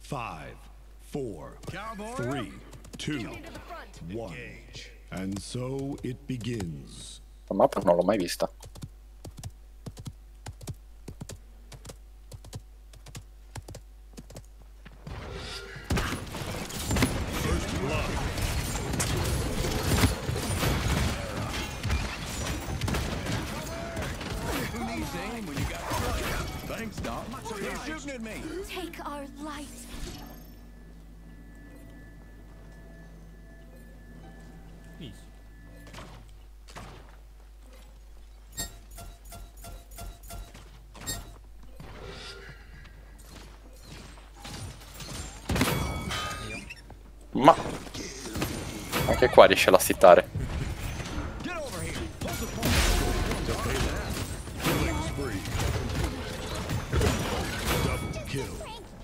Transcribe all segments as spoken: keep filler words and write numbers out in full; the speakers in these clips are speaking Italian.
Five, four, three, two, one. And so it begins. La mappa non l'ho mai vista. First blood. Who needs aim when you got Thanks, Doc. They're shooting at me. Take our light. Easy. Ma anche qua riesce a lassittare. Get over here. Hold the point. Killing spree. Double kill.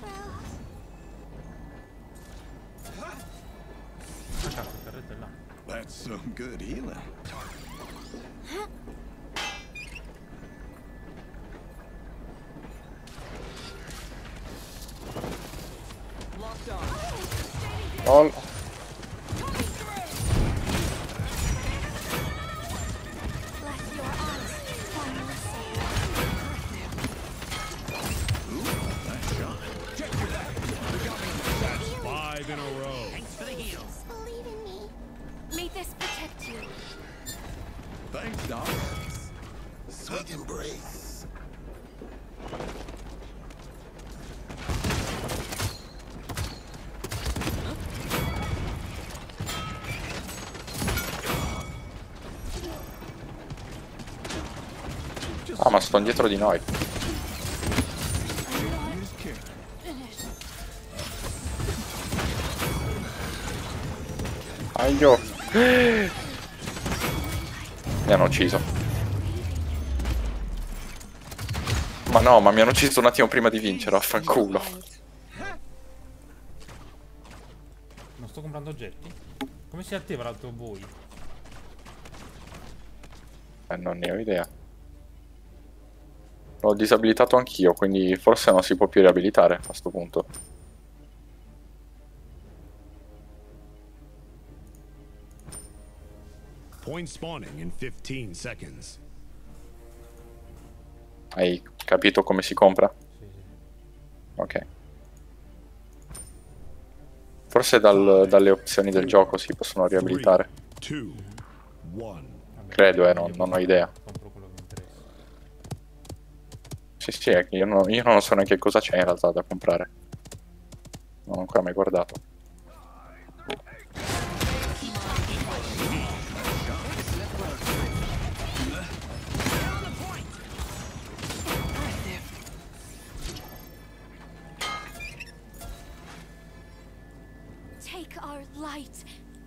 Ah cazzo, il carretto è là. That's some good healing. Oh. Five in a row. Thanks for the heals. Believe in me. May this protect you. Thanks, Doc. Sweet embrace. Ah, ma sto dietro di noi. Aio. Mi hanno ucciso. Ma no, ma mi hanno ucciso un attimo prima di vincere, affanculo. Non sto comprando oggetti? Come si attiva l'altro voi? Eh, non ne ho idea. L'ho disabilitato anch'io, quindi forse non si può più riabilitare a questo punto. Point spawning in fifteen seconds. Hai capito come si compra? Sì, sì. Ok. Forse dal- dalle opzioni del gioco si possono riabilitare. Two, one. Vabbè, Credo, eh, io non, non ho idea. compro quello che mi interessa. Sì, sì, è che io non, io non so neanche cosa c'è in realtà da comprare. Non ho ancora mai guardato. Take our light.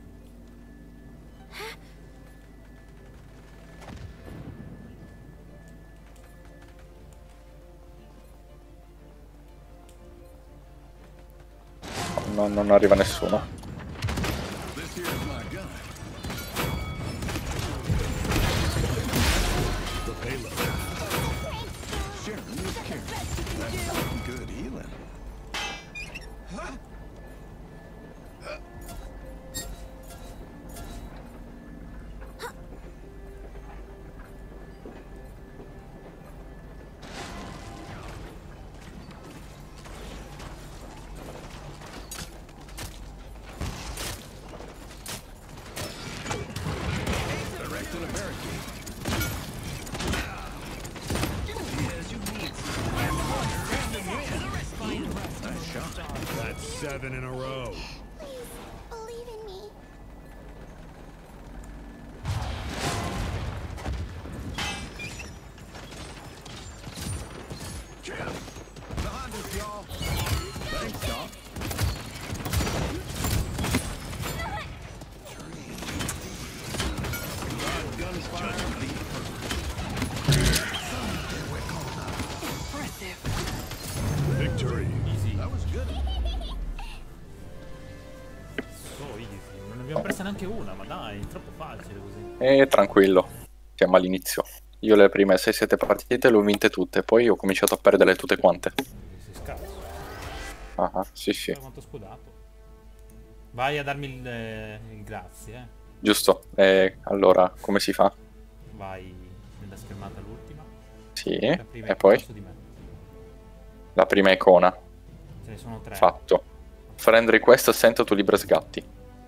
No, non arriva nessuno. This here's my gun. The payload. Sharon is caring. That's some good healing. Direct to the barricade. Nice shot. That's seven in a row. Please, believe in me. Behind us, y'all. Thanks, Doc. God, gunfire, be Victory. Easy. That was good. So easy. Non ne abbiamo presa neanche una, ma dai, è troppo facile così. E tranquillo, siamo all'inizio. Io le prime sei sette partite le ho vinte tutte, poi ho cominciato a perdere tutte quante. Sei scarso. Ah, ah, sì, sì. Guarda quanto ho scudato. Vai a darmi il, eh, il grazie, eh. Giusto. Eh, allora, come si fa? Vai nella schermata l'ultima. Sì. La prima E icona poi? su di me. La prima icona. Ce ne sono tre. Fatto. Friend request sento tu libres gatti.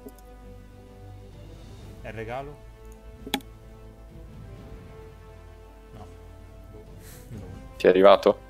È il regalo? No. Boh. No. Ti è arrivato?